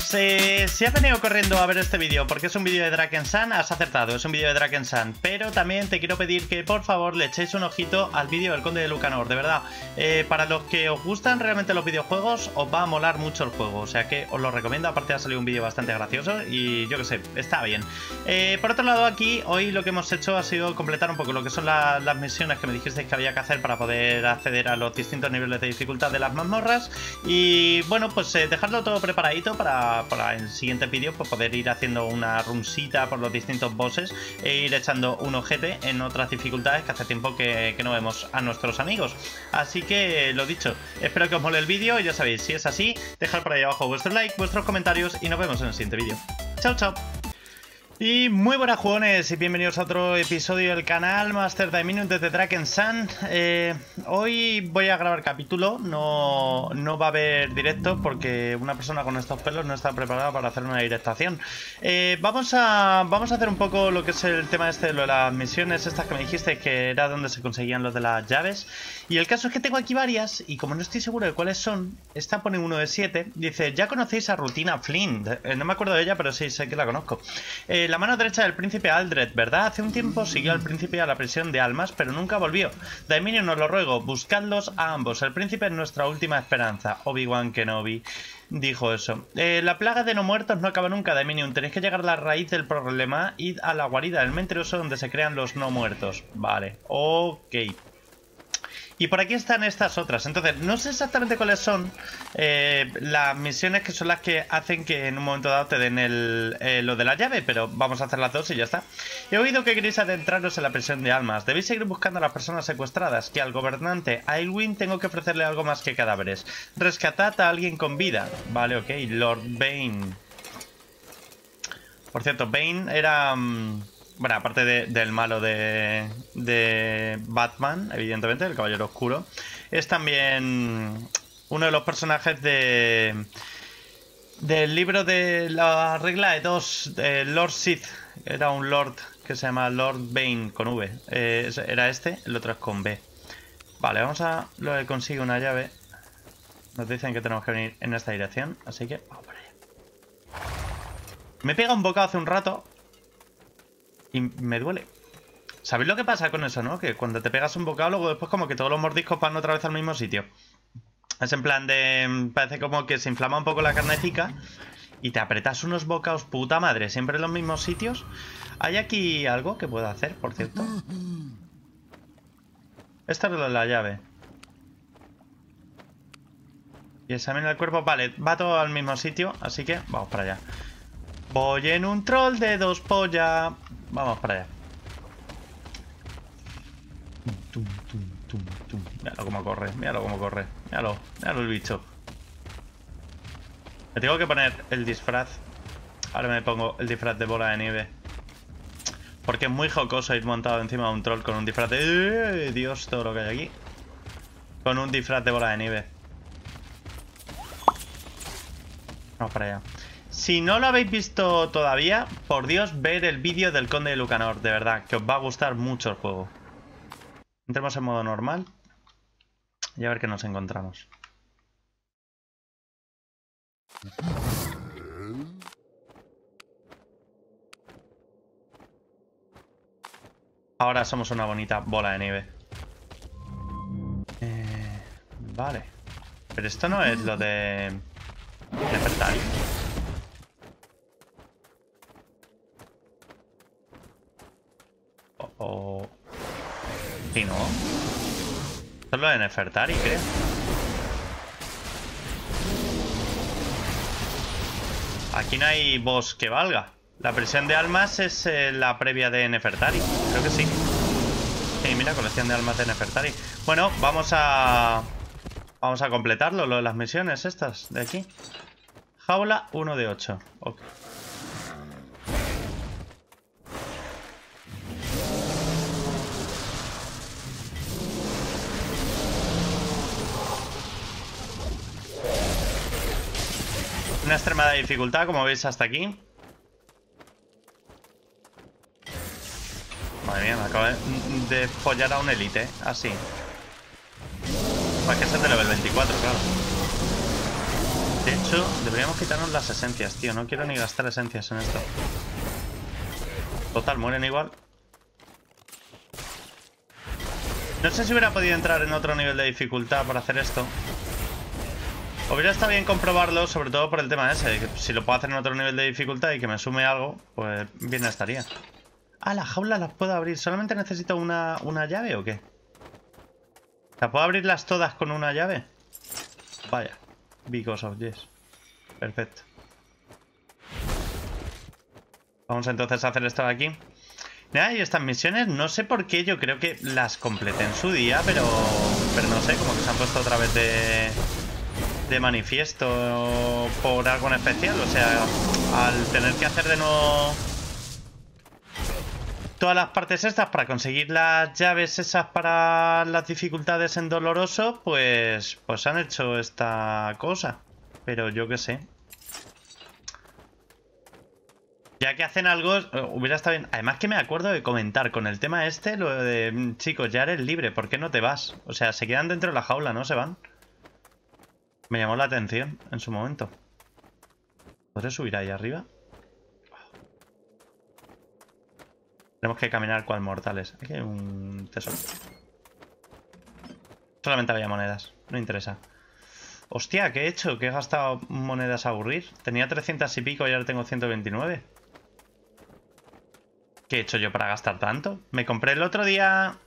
Si has venido corriendo a ver este vídeo porque es un vídeo de Drakensand, has acertado, es un vídeo de Drakensand. Pero también te quiero pedir que por favor le echéis un ojito al vídeo del Conde de Lucanor, de verdad. Para los que os gustan realmente los videojuegos, os va a molar mucho el juego, o sea que os lo recomiendo. Aparte ha salido un vídeo bastante gracioso y yo que sé, está bien. Por otro lado, aquí hoy lo que hemos hecho ha sido completar un poco lo que son las misiones que me dijisteis que había que hacer para poder acceder a los distintos niveles de dificultad de las mazmorras. Y bueno, pues dejarlo todo preparadito para el siguiente vídeo, pues poder ir haciendo una runsita por los distintos bosses e ir echando un ojete en otras dificultades que hace tiempo que no vemos a nuestros amigos. Así que lo dicho, espero que os mole el vídeo y ya sabéis, si es así, dejad por ahí abajo vuestro like, vuestros comentarios y nos vemos en el siguiente vídeo. Chao, chao. Y muy buenas jugones y bienvenidos a otro episodio del canal Master Daiminion desde Drakensand. Hoy voy a grabar capítulo, no va a haber directo porque una persona con estos pelos no está preparada para hacer una directación. Vamos a hacer un poco lo que es el tema este de lo de las misiones estas que me dijiste que era donde se conseguían los de las llaves. Y el caso es que tengo aquí varias y como no estoy seguro de cuáles son, esta pone 1 de 7. Dice, ya conocéis a Rutina Flint. No me acuerdo de ella, pero sí sé que la conozco. La mano derecha del príncipe Aldred, ¿verdad? Hace un tiempo siguió al príncipe a la prisión de almas, pero nunca volvió. Daiminion, os lo ruego, buscadlos a ambos. El príncipe es nuestra última esperanza. Obi-Wan Kenobi dijo eso. La plaga de no muertos no acaba nunca, Daiminion. Tenéis que llegar a la raíz del problema. Id a la guarida del mentiroso donde se crean los no muertos. Vale, ok. Y por aquí están estas otras. Entonces, no sé exactamente cuáles son las misiones que son las que hacen que en un momento dado te den lo de la llave, pero vamos a hacer las dos y ya está. He oído que queréis adentraros en la prisión de almas. Debéis seguir buscando a las personas secuestradas, que al gobernante Aylwin tengo que ofrecerle algo más que cadáveres. Rescatad a alguien con vida. Vale, ok. Lord Bane. Por cierto, Bane era... Bueno, aparte del malo de Batman, evidentemente, el Caballero Oscuro, es también uno de los personajes del libro de la regla de dos, Lord Sith. Era un Lord que se llama Lord Bane con V. Era este, el otro es con B. Vale, vamos a lo que consigue una llave. Nos dicen que tenemos que venir en esta dirección, así que vamos para allá. Me pega un bocado hace un rato y me duele. ¿Sabéis lo que pasa con eso, no? Que cuando te pegas un bocado, luego después como que todos los mordiscos van otra vez al mismo sitio. Es en plan de... Parece como que se inflama un poco la carnecica y te apretas unos bocados puta madre, siempre en los mismos sitios. ¿Hay aquí algo que pueda hacer, por cierto? Esta es la llave. Y examina el cuerpo. Vale, va todo al mismo sitio, así que vamos para allá. Voy en un troll de 2 pollas. Vamos para allá. Míralo cómo corre, míralo cómo corre. Míralo el bicho. Me tengo que poner el disfraz. Ahora me pongo el disfraz de bola de nieve. Porque es muy jocoso ir montado encima de un troll con un disfraz de... Dios, todo lo que hay aquí. Con un disfraz de bola de nieve. Vamos para allá. Si no lo habéis visto todavía, por Dios, ver el vídeo del Conde de Lucanor, de verdad, que os va a gustar mucho el juego. Entremos en modo normal y a ver qué nos encontramos. Ahora somos una bonita bola de nieve. Vale. Pero esto no es lo de... Nefertari. Sí, ¿no? Esto es lo de Nefertari, creo. Aquí no hay boss que valga. La prisión de almas es la previa de Nefertari. Creo que sí. Sí, mira, colección de almas de Nefertari. Bueno, vamos a completarlo, lo de las misiones estas de aquí. Jaula 1 de 8. Ok. Una extremada dificultad, como veis hasta aquí. Madre mía, me acabo de follar a un élite, así. Más que ser de level 24, claro. De hecho, deberíamos quitarnos las esencias, tío. No quiero ni gastar esencias en esto. Total, mueren igual. No sé si hubiera podido entrar en otro nivel de dificultad para hacer esto. Hubiera estado bien comprobarlo, sobre todo por el tema ese. Que si lo puedo hacer en otro nivel de dificultad y que me sume algo, pues bien estaría. Ah, las jaulas las puedo abrir. ¿Solamente necesito una llave o qué? ¿La puedo abrirlas todas con una llave? Vaya. Because of yes. Perfecto. Vamos entonces a hacer esto de aquí. Nada, y estas misiones, no sé por qué, yo creo que las completé en su día, pero no sé, como que se han puesto otra vez de manifiesto por algo en especial. O sea, al tener que hacer de nuevo todas las partes estas para conseguir las llaves esas para las dificultades en doloroso, pues han hecho esta cosa. Pero yo qué sé. Ya que hacen algo, hubiera estado bien. Además que me acuerdo de comentar con el tema este, lo de, chicos, ya eres libre, ¿por qué no te vas? O sea, se quedan dentro de la jaula, ¿no? Se van. Me llamó la atención en su momento. ¿Podré subir ahí arriba? Tenemos que caminar cual mortales. Aquí hay un tesoro. Solamente había monedas, no interesa. Hostia, ¿qué he hecho? Que he gastado monedas a aburrir. Tenía 300 y pico y ahora tengo 129. ¿Qué he hecho yo para gastar tanto? Me compré el otro día...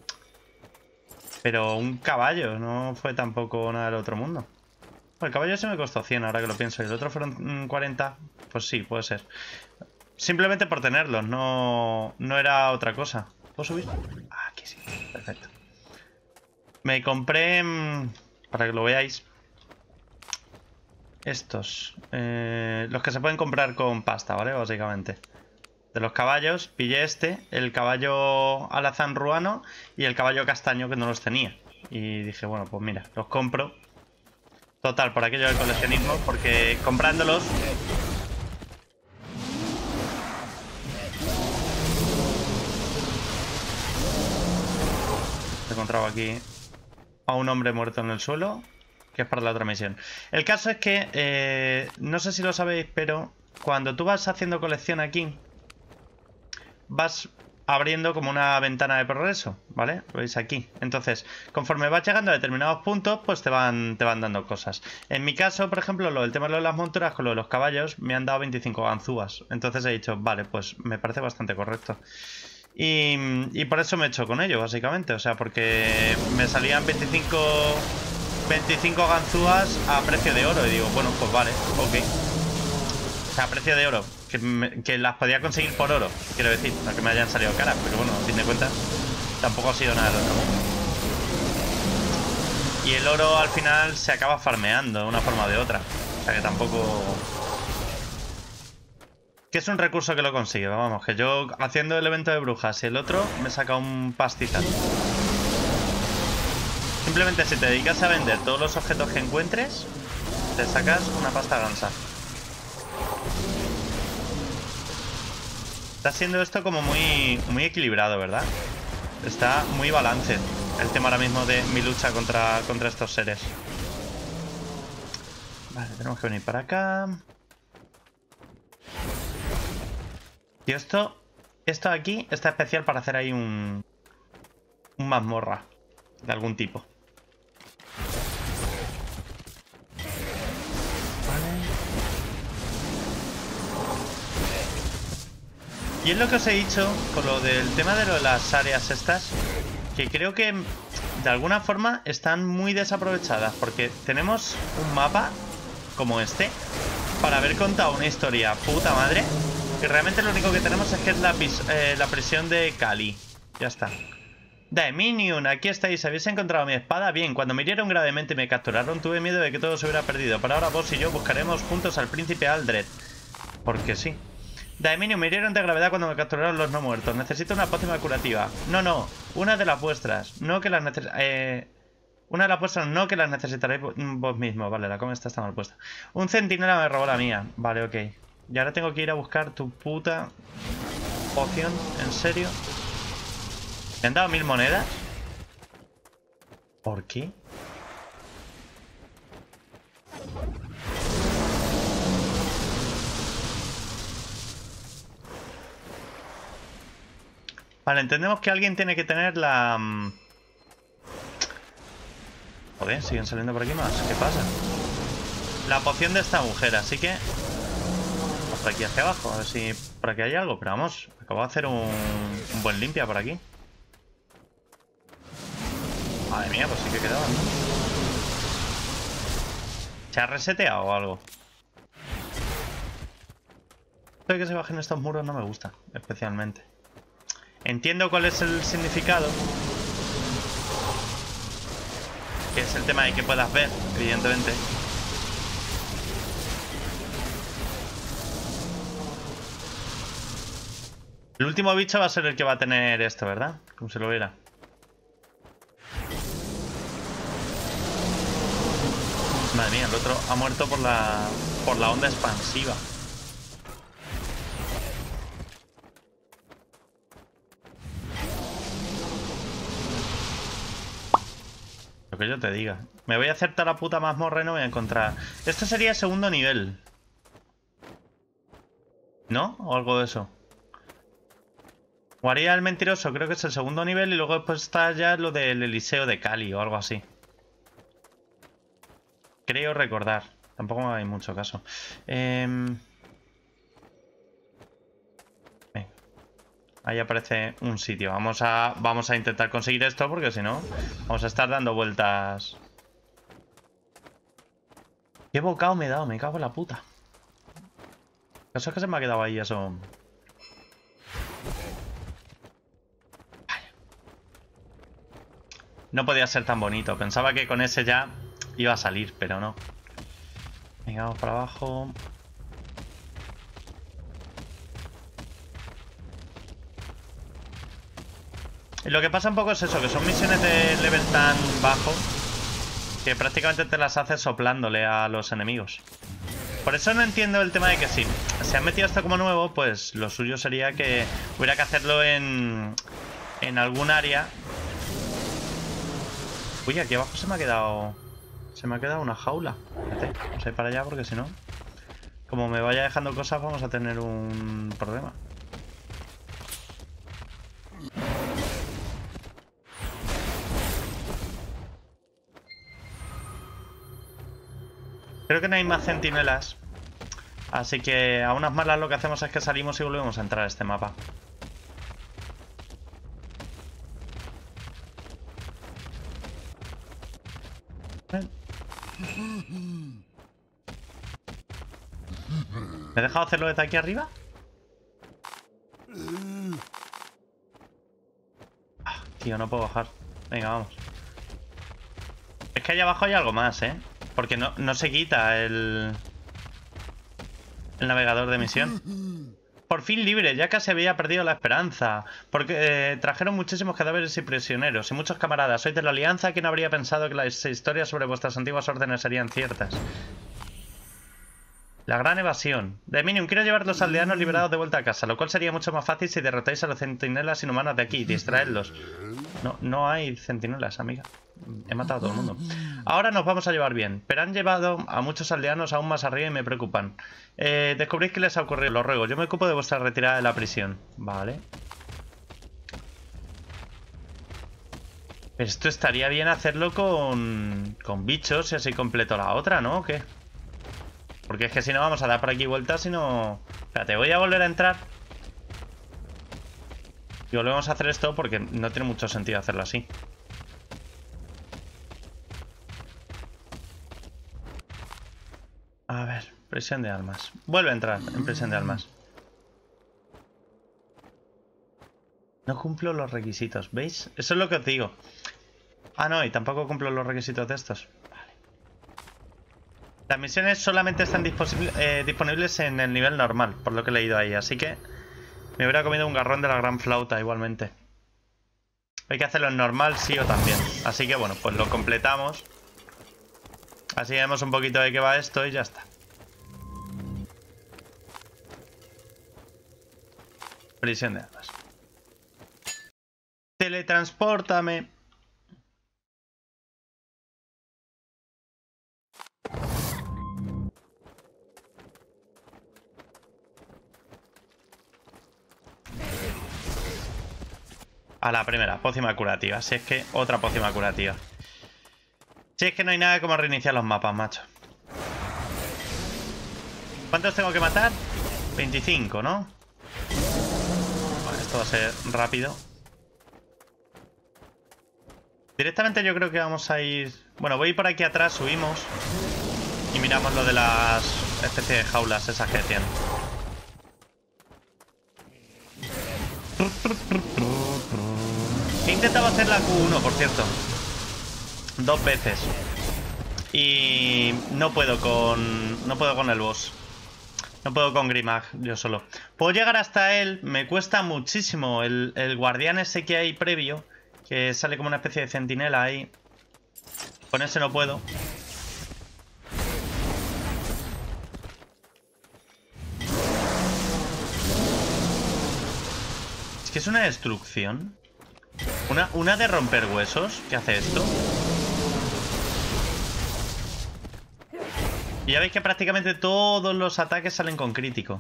Pero un caballo, no fue tampoco nada del otro mundo. El caballo se me costó 100 ahora que lo pienso. Y el otro fueron 40. Pues sí, puede ser. Simplemente por tenerlos, no era otra cosa. ¿Puedo subir? Ah, aquí sí, perfecto. Me compré... para que lo veáis... Estos. Los que se pueden comprar con pasta, ¿vale? Básicamente. De los caballos, pillé este, el caballo alazán ruano y el caballo castaño que no los tenía. Y dije, bueno, pues mira, los compro. Total, por aquello del coleccionismo, porque comprándolos... He encontrado aquí a un hombre muerto en el suelo, que es para la otra misión. El caso es que, no sé si lo sabéis, pero cuando tú vas haciendo colección aquí... vas abriendo como una ventana de progreso, ¿vale? Lo veis aquí. Entonces, conforme vas llegando a determinados puntos, pues te van dando cosas. En mi caso, por ejemplo, el tema de las monturas con lo de los caballos, me han dado 25 ganzúas. Entonces he dicho, vale, pues me parece bastante correcto. Y por eso me he hecho con ello, básicamente. O sea, porque me salían 25 ganzúas a precio de oro. Y digo, bueno, pues vale, ok. O sea, a precio de oro. Que las podía conseguir por oro, quiero decir, no que me hayan salido caras, pero bueno, a fin de cuentas tampoco ha sido nada del otro mundo. Y el oro al final se acaba farmeando de una forma o de otra, o sea que tampoco... Que es un recurso que lo consigue, vamos, que yo haciendo el evento de brujas y el otro me saca un pastizal. Simplemente si te dedicas a vender todos los objetos que encuentres, te sacas una pasta gansa. Está siendo esto como muy equilibrado, ¿verdad? Está muy balance el tema ahora mismo de mi lucha contra estos seres. Vale, tenemos que venir para acá. Y esto aquí está especial para hacer ahí un mazmorra de algún tipo. Y es lo que os he dicho con lo del tema de las áreas estas, que creo que de alguna forma están muy desaprovechadas, porque tenemos un mapa como este para haber contado una historia puta madre, y realmente lo único que tenemos es que es la prisión de Cali. Ya está. Daeminium, aquí estáis. ¿Habéis encontrado mi espada? Bien, cuando me hirieron gravemente y me capturaron, tuve miedo de que todo se hubiera perdido. Pero ahora vos y yo buscaremos juntos al príncipe Aldred. Porque sí. Daeminium, me hirieron de gravedad cuando me capturaron los no muertos. Necesito una pócima curativa. No, una de las vuestras. No que las una de las vuestras, no que las necesitaréis vos mismos. Vale, la come está mal puesta. Un centinela me robó la mía. Vale, ok. Y ahora tengo que ir a buscar tu puta poción. ¿En serio? ¿Me han dado 1000 monedas? ¿Por qué? Vale, entendemos que alguien tiene que tener la... Joder, siguen saliendo por aquí más. ¿Qué pasa? La poción de esta mujer, así que... Vamos por aquí hacia abajo, a ver si por aquí hay algo. Pero vamos, acabo de hacer un buen limpia por aquí. Madre mía, pues sí que quedaban, ¿no? ¿Se ha reseteado o algo? Esto de que se bajen estos muros no me gusta, especialmente. Entiendo cuál es el significado. Que es el tema de que puedas ver, evidentemente. El último bicho va a ser el que va a tener esto, ¿verdad? Como se lo viera. Madre mía, el otro ha muerto por la onda expansiva. Lo que yo te diga. Me voy a hacer toda la puta mazmorra y no voy a encontrar... Esto sería segundo nivel. ¿No? O algo de eso. O haría el mentiroso, creo que es el segundo nivel. Y luego después está ya lo del Eliseo de Cali o algo así. Creo recordar. Tampoco hay mucho caso. Ahí aparece un sitio. Vamos a intentar conseguir esto porque si no vamos a estar dando vueltas. Qué bocado me he dado, me cago en la puta. El caso es que se me ha quedado ahí eso. Vaya. No podía ser tan bonito. Pensaba que con ese ya iba a salir, pero no. Venga, vamos para abajo. Y lo que pasa un poco es eso, que son misiones de level tan bajo que prácticamente te las haces soplándole a los enemigos. Por eso no entiendo el tema de que si se han metido esto como nuevo, pues lo suyo sería que hubiera que hacerlo en algún área. Uy, aquí abajo se me ha quedado una jaula. Espérate, vamos a ir para allá porque si no, como me vaya dejando cosas vamos a tener un problema. Creo que no hay más centinelas. Así que a unas malas lo que hacemos es que salimos y volvemos a entrar a este mapa. ¿Me he dejado hacerlo desde aquí arriba? Ah, tío, no puedo bajar. Venga, vamos. Es que allá abajo hay algo más, ¿eh? Porque no se quita el navegador de misión. Por fin libre, ya casi había perdido la esperanza. Porque trajeron muchísimos cadáveres y prisioneros. Y muchos camaradas. Sois de la Alianza. ¿Quién habría pensado que las historias sobre vuestras antiguas órdenes serían ciertas? La gran evasión. Dominion, quiero llevar a los aldeanos liberados de vuelta a casa, lo cual sería mucho más fácil si derrotáis a los centinelas inhumanos de aquí y distraedlos. No hay centinelas, amiga. He matado a todo el mundo. Ahora nos vamos a llevar bien, pero han llevado a muchos aldeanos aún más arriba y me preocupan. Descubrís qué les ha ocurrido, lo ruego. Yo me ocupo de vuestra retirada de la prisión. Vale. Pero esto estaría bien hacerlo con bichos y así completo la otra, ¿no? ¿O qué? Porque es que si no vamos a dar por aquí vueltas y no... Espérate, voy a volver a entrar. Y volvemos a hacer esto porque no tiene mucho sentido hacerlo así. A ver, prisión de almas. Vuelve a entrar en prisión de almas. No cumplo los requisitos, ¿veis? Eso es lo que os digo. Ah, no, y tampoco cumplo los requisitos de estos. Vale. Las misiones solamente están disponibles en el nivel normal, por lo que he leído ahí. Así que me hubiera comido un garrón de la gran flauta igualmente. Hay que hacerlo en normal sí o también. Así que bueno, pues lo completamos. Así vemos un poquito de qué va esto y ya está. Prisión de almas. Teletranspórtame. A la primera, pócima curativa. Si es que otra pócima curativa. Si es que no hay nada como reiniciar los mapas, macho. ¿Cuántos tengo que matar? 25, ¿no? Bueno, esto va a ser rápido. Directamente yo creo que vamos a ir... Bueno, voy a ir por aquí atrás, subimos. Y miramos lo de las especies de jaulas esas que tienen. He intentado hacer la Q1, por cierto. 2 veces. Y no puedo con el boss. No puedo con Grimag, yo solo. Puedo llegar hasta él, me cuesta muchísimo. El guardián ese que hay previo, que sale como una especie de centinela ahí. Con ese no puedo. Es que es una destrucción. Una de romper huesos. ¿Qué hace esto? Y ya veis que prácticamente todos los ataques salen con crítico.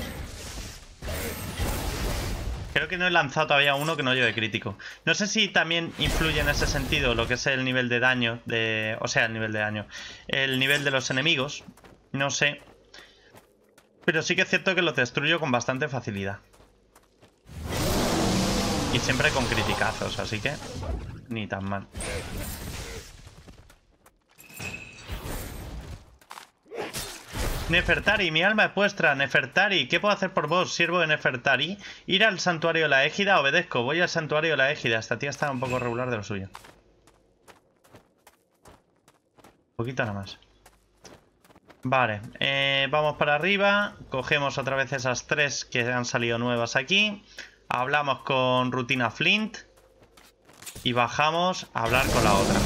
Creo que no he lanzado todavía uno que no lleve crítico. No sé si también influye en ese sentido lo que es el nivel de daño o sea, el nivel de daño. El nivel de los enemigos. No sé. Pero sí que es cierto que los destruyo con bastante facilidad. Y siempre con criticazos, así que ni tan mal. Nefertari, mi alma es vuestra. Nefertari, ¿qué puedo hacer por vos, siervo de Nefertari? Ir al santuario de la égida, obedezco. Voy al santuario de la égida. Esta tía está un poco regular de lo suyo. Un poquito nada más. Vale, vamos para arriba. Cogemos otra vez esas 3 que han salido nuevas aquí. Hablamos con Rutina Flint. Y bajamos a hablar con la otra.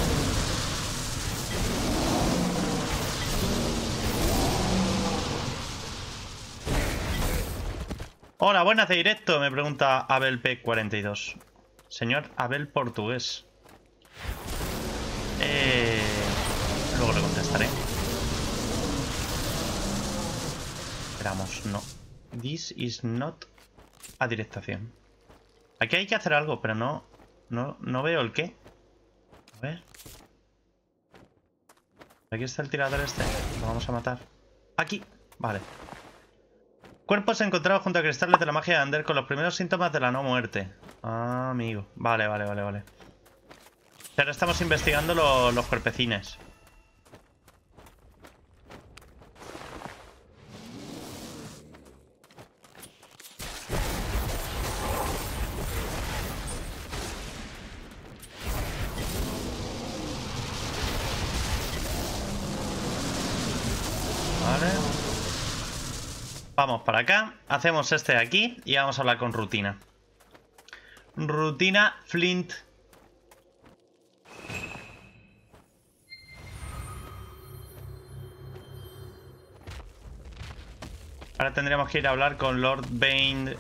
Hola, buenas de directo, me pregunta Abel P42. Señor Abel Portugués. Luego le contestaré. Esperamos, no. This is not a directación. Aquí hay que hacer algo, pero no veo el qué. A ver. Aquí está el tirador este. Lo vamos a matar. Aquí. Vale. Cuerpos encontrados junto a cristales de la magia de Ander con los primeros síntomas de la no muerte. Ah, amigo. Vale. Ahora estamos investigando los cuerpecines. Vale. Vamos para acá, hacemos este de aquí y vamos a hablar con Rutina. Rutina Flint. Ahora tendríamos que ir a hablar con Lord Bane.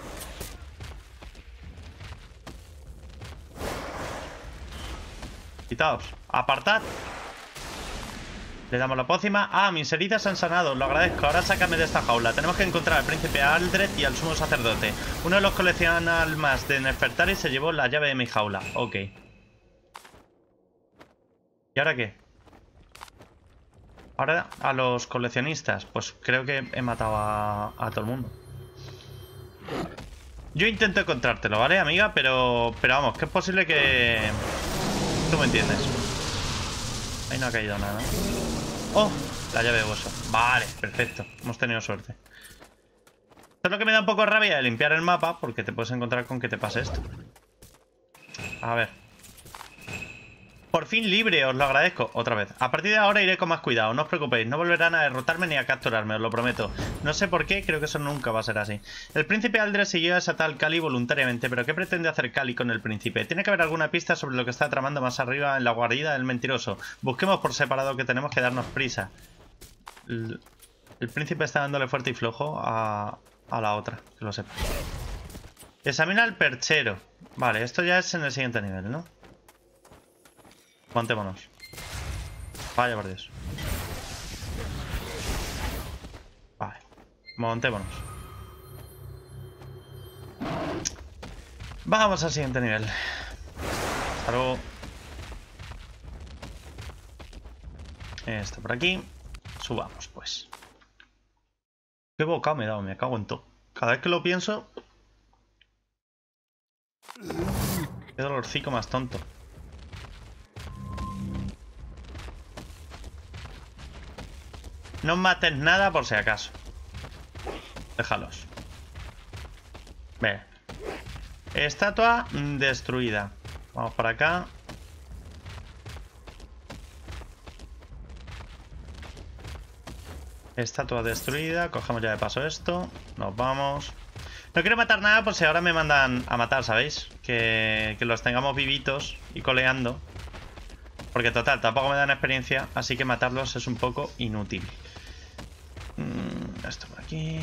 Quitaos, apartad. Le damos la pócima. Ah, mis heridas han sanado, lo agradezco. Ahora sácame de esta jaula. Tenemos que encontrar al príncipe Aldred y al sumo sacerdote. Uno de los coleccionalmas de Nefertari se llevó la llave de mi jaula. Ok. ¿Y ahora qué? Ahora a los coleccionistas. Pues creo que he matado a todo el mundo. Yo intento encontrártelo, ¿vale, amiga? Pero vamos, que es posible que... Tú me entiendes. Ahí no ha caído nada, ¿no? ¡Oh! La llave de hueso. Vale, perfecto. Hemos tenido suerte. Esto es lo que me da un poco de rabia de limpiar el mapa, porque te puedes encontrar con que te pase esto. A ver. Por fin libre, os lo agradezco. Otra vez. A partir de ahora iré con más cuidado, no os preocupéis. No volverán a derrotarme ni a capturarme, os lo prometo. No sé por qué, creo que eso nunca va a ser así. El príncipe Aldred siguió a esa tal Cali voluntariamente, pero ¿qué pretende hacer Cali con el príncipe? Tiene que haber alguna pista sobre lo que está tramando más arriba en la guarida del mentiroso. Busquemos por separado, que tenemos que darnos prisa. El príncipe está dándole fuerte y flojo a la otra, que lo sepa. Examina al perchero. Vale, esto ya es en el siguiente nivel, ¿no? Montémonos. Vaya por Dios. Vale. Montémonos. Vamos al siguiente nivel. Hasta luego. Esto por aquí. Subamos, pues. Qué bocado me he dado, me cago en todo. Cada vez que lo pienso... Qué dolorcico más tonto. No mates nada por si acaso. Déjalos. Ve. Estatua destruida. Vamos para acá. Estatua destruida. Cogemos ya de paso esto. Nos vamos. No quiero matar nada por si ahora me mandan a matar, ¿sabéis? Que los tengamos vivitos y coleando. Porque total, tampoco me dan experiencia. Así que matarlos es un poco inútil. Esto por aquí.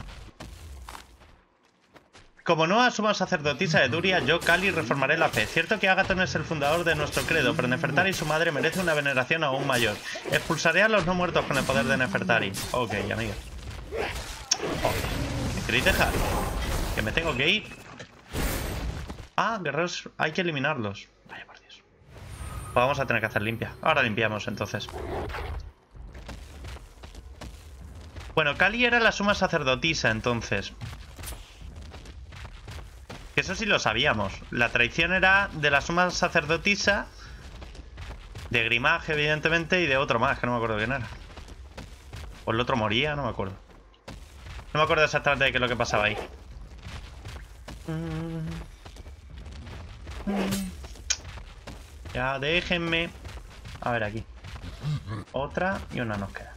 Como nueva suma sacerdotisa de Duria, yo, Kali, reformaré la fe. Cierto que Agathon es el fundador de nuestro credo, pero Nefertari y su madre merecen una veneración aún mayor. Expulsaré a los no muertos con el poder de Nefertari. Ok, amigos. ¿Me queréis dejar? Que me tengo que ir. Ah, guerreros, hay que eliminarlos. Vaya por Dios. Pues vamos a tener que hacer limpia. Ahora limpiamos, entonces. Bueno, Kali era la suma sacerdotisa, entonces. Que eso sí lo sabíamos. La traición era de la suma sacerdotisa, de Grimage, evidentemente, y de otro más, que no me acuerdo quién era. O el otro moría, no me acuerdo. No me acuerdo exactamente de qué es lo que pasaba ahí. Ya, déjenme. A ver, aquí. Otra y una nos queda.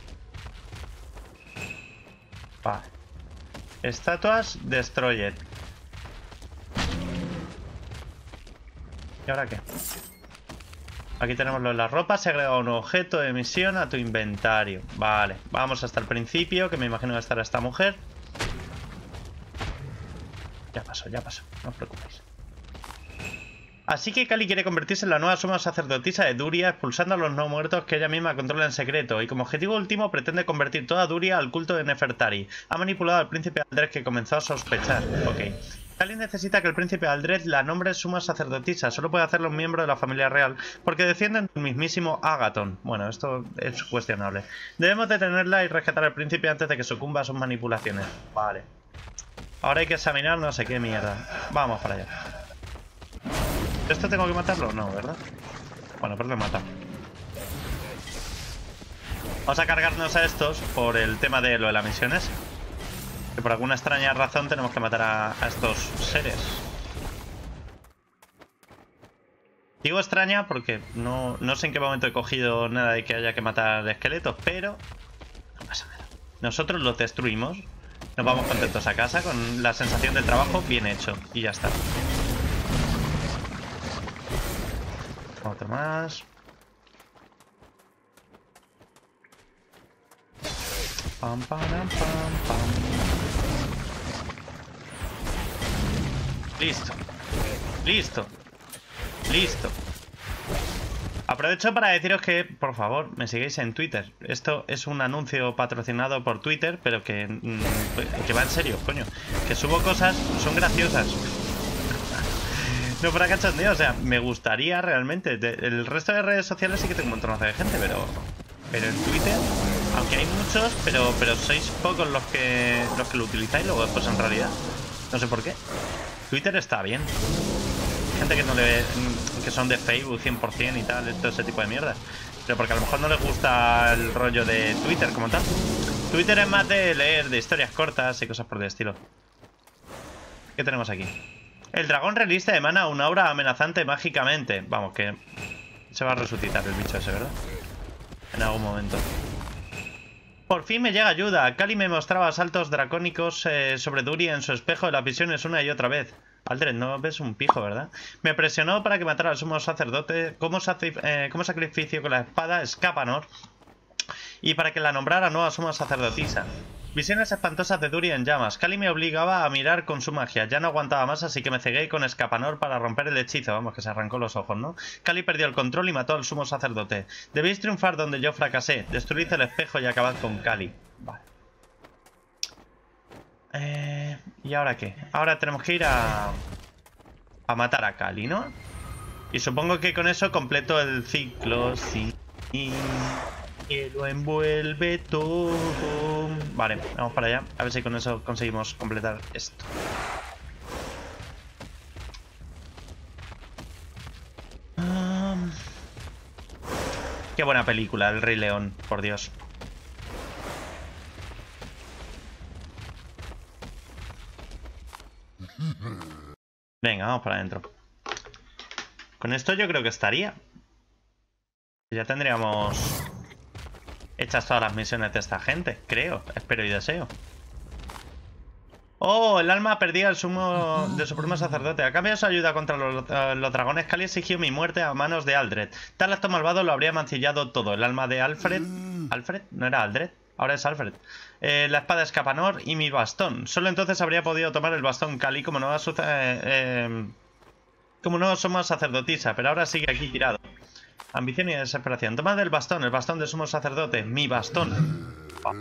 Vale. Estatuas destroyed. ¿Y ahora qué? Aquí tenemos lo de las ropas. Se agrega un objeto de misión a tu inventario. Vale, vamos hasta el principio, que me imagino que estará esta mujer. Ya pasó, no os preocupéis. Así que Kali quiere convertirse en la nueva suma sacerdotisa de Duria, expulsando a los no muertos que ella misma controla en secreto. Y como objetivo último pretende convertir toda Duria al culto de Nefertari. Ha manipulado al príncipe Aldred, que comenzó a sospechar. Ok. Kali necesita que el príncipe Aldred la nombre suma sacerdotisa. Solo puede hacerlo un miembro de la familia real, porque defienden del mismísimo Agathon. Bueno, esto es cuestionable. Debemos detenerla y rescatar al príncipe antes de que sucumba a sus manipulaciones. Vale. Ahora hay que examinar no sé qué mierda. Vamos para allá. ¿Esto tengo que matarlo? No, ¿verdad? Bueno, pero lo he matado. Vamos a cargarnos a estos por el tema de lo de las misiones. Que por alguna extraña razón tenemos que matar a estos seres. Digo extraña porque no sé en qué momento he cogido nada de que haya que matar esqueletos, pero no pasa nada. Nosotros los destruimos, nos vamos contentos a casa con la sensación del trabajo bien hecho y ya está. Otro más. Pam, pam, pam, pam. Listo. Listo. Listo. Aprovecho para deciros que, por favor, me sigáis en Twitter. Esto es un anuncio patrocinado por Twitter, pero que va en serio, coño. Que subo cosas, son graciosas. No para cachondeo, o sea, me gustaría realmente. El resto de redes sociales sí que tengo un montonazo de gente, pero en Twitter, aunque hay muchos, pero sois pocos los que lo utilizáis luego después en realidad. No sé por qué. Twitter está bien. Gente que no le que son de Facebook 100% y tal, todo ese tipo de mierda. Pero porque a lo mejor no les gusta el rollo de Twitter como tal. Twitter es más de leer, de historias cortas y cosas por el estilo. ¿Qué tenemos aquí? El dragón realista emana un aura amenazante mágicamente. Vamos, que se va a resucitar el bicho ese, ¿verdad? En algún momento. Por fin me llega ayuda. Kali me mostraba saltos dracónicos sobre Duria en su espejo de las visiones una y otra vez. Aldred, no ves un pijo, ¿verdad? Me presionó para que matara al sumo sacerdote como sacrificio con la espada Escapanor y para que la nombrara nueva suma sacerdotisa. Visiones espantosas de Duria en llamas. Kali me obligaba a mirar con su magia. Ya no aguantaba más, así que me cegué con Escapanor para romper el hechizo. Vamos, que se arrancó los ojos, ¿no? Kali perdió el control y mató al sumo sacerdote. Debéis triunfar donde yo fracasé. Destruid el espejo y acabad con Kali. Vale. ¿Y ahora qué? Ahora tenemos que ir a A matar a Kali, ¿no? Y supongo que con eso completo el ciclo, sí. Que lo envuelve todo. Vale, vamos para allá. A ver si con eso conseguimos completar esto. Qué buena película, El Rey León, por Dios. Venga, vamos para adentro. Con esto yo creo que estaría. Ya tendríamos hechas todas las misiones de esta gente, creo, espero y deseo. Oh, el alma perdida del supremo sacerdote. A cambio de su ayuda contra los dragones, Kali exigió mi muerte a manos de Aldred. Tal acto malvado lo habría mancillado todo. El alma de Alfred... ¿Alfred? ¿No era Aldred? Ahora es Alfred. La espada de Escapanor y mi bastón. Solo entonces habría podido tomar el bastón Kali como nueva como no somos sacerdotisa, pero ahora sigue aquí tirado. Ambición y desesperación. Toma del bastón, el bastón del sumo sacerdote. Mi bastón.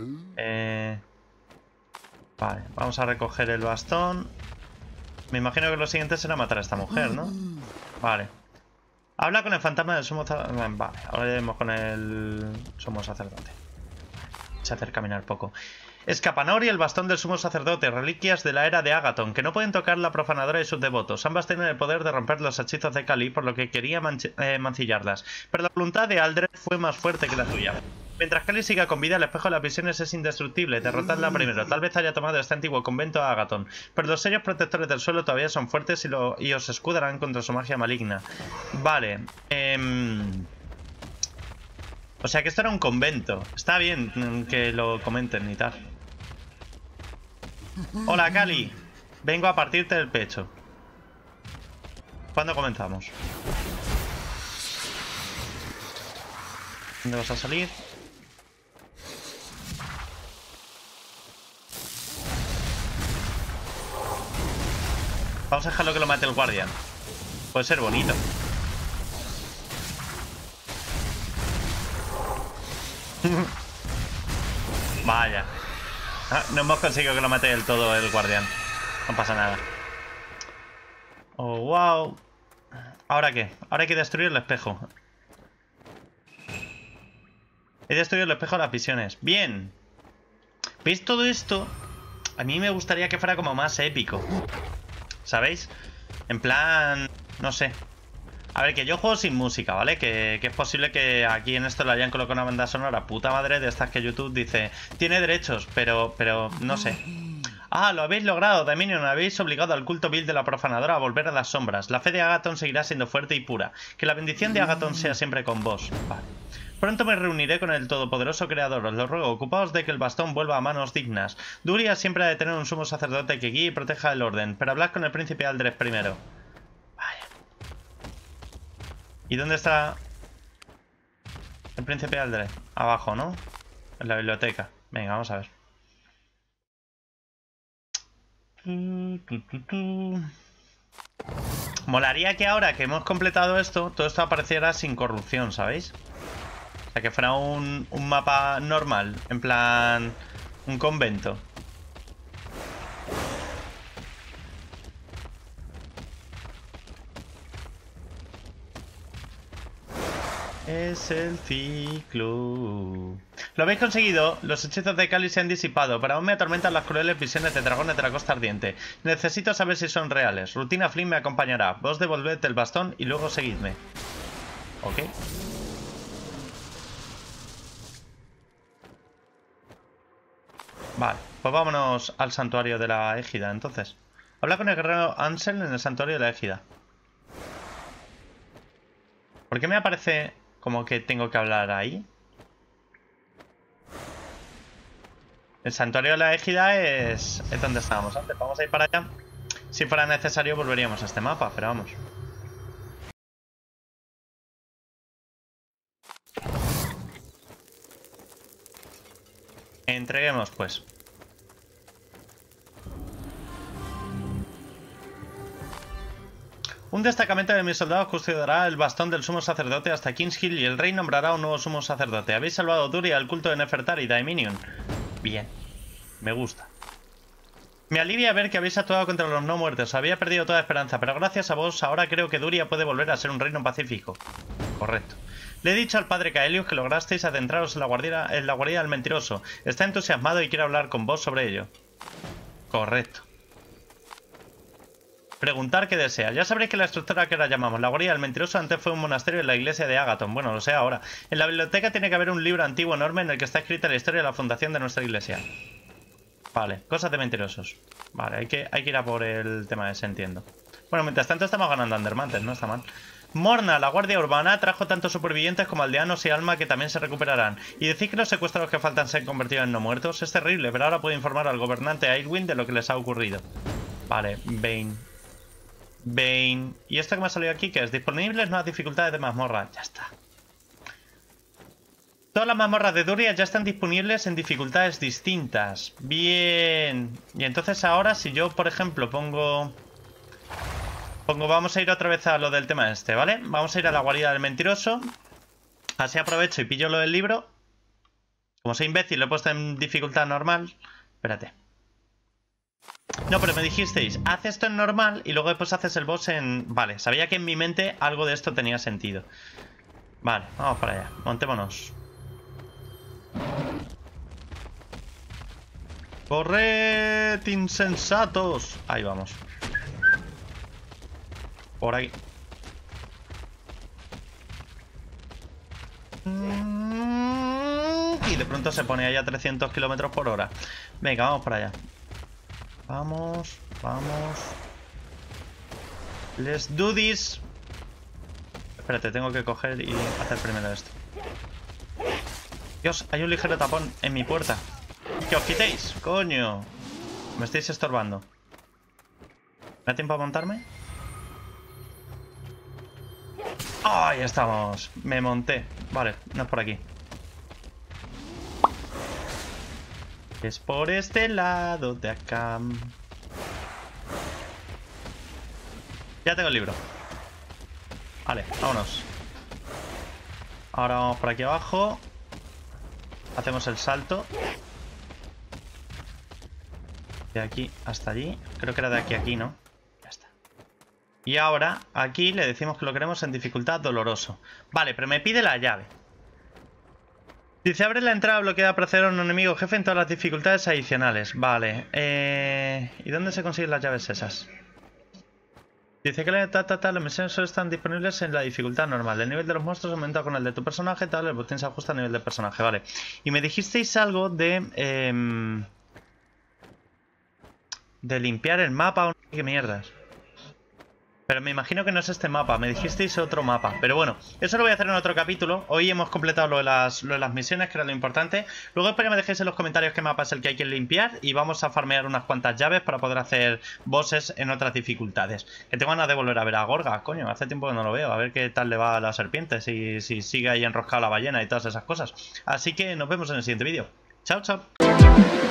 Vale, vamos a recoger el bastón. Me imagino que lo siguiente será matar a esta mujer, ¿no? Vale. Habla con el fantasma del sumo sacerdote. Vale, ahora iremos con el sumo sacerdote. Se hace caminar poco. Escapanor y el bastón del sumo sacerdote, reliquias de la era de Agathon, que no pueden tocar la profanadora y sus devotos. Ambas tienen el poder de romper los hechizos de Kali, por lo que quería mancillarlas. Pero la voluntad de Aldred fue más fuerte que la suya. Mientras Kali siga con vida, el espejo de las visiones es indestructible. Derrotadla primero. Tal vez haya tomado este antiguo convento a Agathon. Pero los sellos protectores del suelo todavía son fuertes y os escudarán contra su magia maligna. Vale. O sea que esto era un convento. Está bien que lo comenten y tal. Hola, Kali. Vengo a partirte el pecho. ¿Cuándo comenzamos? ¿Dónde vas a salir? Vamos a dejarlo que lo mate el guardián. Puede ser bonito. Vaya. No hemos conseguido que lo mate del todo el guardián. No pasa nada. Oh, wow. ¿Ahora qué? Ahora hay que destruir el espejo. He destruido el espejo de las visiones. Bien. ¿Veis todo esto? A mí me gustaría que fuera como más épico. ¿Sabéis? En plan... No sé. A ver, que yo juego sin música, ¿vale? Que es posible que aquí en esto le hayan colocado una banda sonora puta madre de estas que YouTube dice tiene derechos, pero no sé. Ah, lo habéis logrado, Dominion. Habéis obligado al culto vil de la profanadora a volver a las sombras. La fe de Agathon seguirá siendo fuerte y pura. Que la bendición de Agathon sea siempre con vos. Vale. Pronto me reuniré con el todopoderoso creador. Os lo ruego, ocupaos de que el bastón vuelva a manos dignas. Duria siempre ha de tener un sumo sacerdote que guíe y proteja el orden. Pero hablad con el príncipe Aldred primero. Vaya. ¿Y dónde está el príncipe Aldred? Abajo, ¿no? En la biblioteca. Venga, vamos a ver. Molaría que ahora que hemos completado esto, todo esto apareciera sin corrupción, ¿sabéis? O sea, que fuera un mapa normal, en plan... un convento. Es el ciclo. Lo habéis conseguido. Los hechizos de Kali se han disipado, pero aún me atormentan las crueles visiones de dragones de la Costa Ardiente. Necesito saber si son reales. Rutina Flynn me acompañará. Vos devolved el bastón y luego seguidme. Ok. Vale, pues vámonos al santuario de la Égida, entonces. Habla con el guerrero Ansel en el santuario de la Égida. ¿Por qué me aparece como que tengo que hablar ahí? El santuario de la Égida es donde estábamos antes. Vamos a ir para allá. Si fuera necesario volveríamos a este mapa, pero vamos. Entreguemos, pues. Un destacamento de mis soldados custodiará el bastón del sumo sacerdote hasta King's Hill y el rey nombrará un nuevo sumo sacerdote. Habéis salvado Duria al culto de Nefertari y Daiminion. Bien. Me gusta. Me alivia ver que habéis actuado contra los no muertos. Había perdido toda esperanza, pero gracias a vos ahora creo que Duria puede volver a ser un reino pacífico. Correcto. Le he dicho al padre Caelius que lograsteis adentraros en la guarida del mentiroso. Está entusiasmado y quiere hablar con vos sobre ello. Correcto. Preguntar qué desea. Ya sabréis que la estructura que ahora llamamos la guarida del mentiroso antes fue un monasterio en la iglesia de Agathon. Bueno, lo sé ahora. En la biblioteca tiene que haber un libro antiguo enorme en el que está escrita la historia de la fundación de nuestra iglesia. Vale, cosas de mentirosos. Vale, hay que ir a por el tema ese, entiendo. Bueno, mientras tanto estamos ganando Undermantes, no está mal. Morna, la guardia urbana, trajo tanto supervivientes como aldeanos y alma que también se recuperarán. Y decir que los secuestrados que faltan se han convertido en no muertos es terrible, pero ahora puedo informar al gobernante Airwind de lo que les ha ocurrido. Vale, Bane. ¿Y esto que me ha salido aquí? Que es disponibles nuevas dificultades de mazmorra. Ya está. Todas las mazmorras de Duria ya están disponibles en dificultades distintas. Bien. Y entonces ahora si yo, por ejemplo, pongo... Vamos a ir otra vez a lo del tema este, ¿vale? Vamos a ir a la guarida del mentiroso. Así aprovecho y pillo lo del libro. Como soy imbécil, lo he puesto en dificultad normal. Espérate. No, pero me dijisteis, haz esto en normal y luego después haces el boss en... Vale, sabía que en mi mente algo de esto tenía sentido. Vale, vamos para allá. Montémonos. ¡Corred, insensatos! Ahí vamos. Por aquí. Y de pronto se pone ahí a 300 km por hora. Venga, vamos para allá. Vamos, vamos. Let's do this. Espérate, tengo que coger y hacer primero esto. Dios, hay un ligero tapón en mi puerta. ¡Que os quitéis! ¡Coño! Me estáis estorbando. ¿Me da tiempo a montarme? ¡Oh, ahí estamos! Me monté. Vale, no es por aquí. Es por este lado de acá. Ya tengo el libro. Vale, vámonos. Ahora vamos por aquí abajo. Hacemos el salto. De aquí hasta allí. Creo que era de aquí a aquí, ¿no? Ya está. Y ahora aquí le decimos que lo queremos en dificultad doloroso. Vale, pero me pide la llave. Dice, abre la entrada bloqueada para hacer a un enemigo jefe en todas las dificultades adicionales. Vale. ¿Y dónde se consiguen las llaves esas? Dice que las misiones solo están disponibles en la dificultad normal. El nivel de los monstruos aumenta con el de tu personaje, tal, el botín se ajusta al nivel del personaje. Vale. Y me dijisteis algo de limpiar el mapa o no sé qué mierdas. Pero me imagino que no es este mapa, me dijisteis otro mapa. Pero bueno, eso lo voy a hacer en otro capítulo. Hoy hemos completado lo de las misiones, que era lo importante. Luego espero que me dejéis en los comentarios qué mapa es el que hay que limpiar. Y vamos a farmear unas cuantas llaves para poder hacer bosses en otras dificultades. Que tengo ganas de volver a ver a Gorga, coño, hace tiempo que no lo veo. A ver qué tal le va a la serpiente, si sigue ahí enroscado la ballena y todas esas cosas. Así que nos vemos en el siguiente vídeo. Chao, chao.